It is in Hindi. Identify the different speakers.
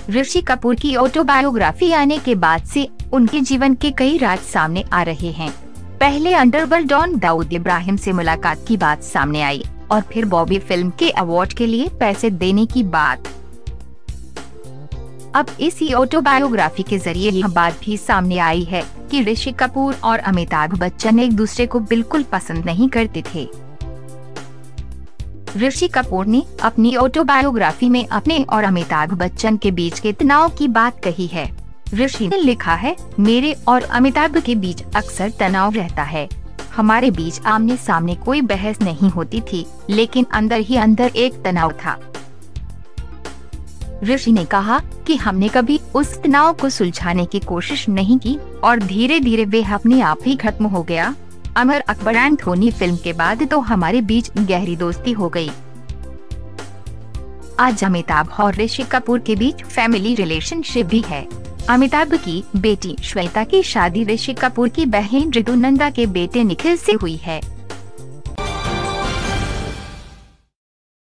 Speaker 1: ऋषि कपूर की ऑटोबायोग्राफी आने के बाद से उनके जीवन के कई राज सामने आ रहे हैं। पहले अंडरवर्ल्ड डॉन दाऊद इब्राहिम से मुलाकात की बात सामने आई और फिर बॉबी फिल्म के अवार्ड के लिए पैसे देने की बात। अब इसी ऑटोबायोग्राफी के जरिए यह बात भी सामने आई है कि ऋषि कपूर और अमिताभ बच्चन एक दूसरे को बिल्कुल पसंद नहीं करते थे। ऋषि कपूर ने अपनी ऑटोबायोग्राफी में अपने और अमिताभ बच्चन के बीच के तनाव की बात कही है। ऋषि ने लिखा है, मेरे और अमिताभ के बीच अक्सर तनाव रहता है। हमारे बीच आमने सामने कोई बहस नहीं होती थी, लेकिन अंदर ही अंदर एक तनाव था। ऋषि ने कहा कि हमने कभी उस तनाव को सुलझाने की कोशिश नहीं की और धीरे धीरे वे अपने आप ही खत्म हो गया। अमर अकबर एंड धोनी फिल्म के बाद तो हमारे बीच गहरी दोस्ती हो गई। आज अमिताभ और ऋषि कपूर के बीच फैमिली रिलेशनशिप भी है। अमिताभ की बेटी श्वेता की शादी ऋषि कपूर की बहन ऋतु नंदा के बेटे निखिल से हुई है।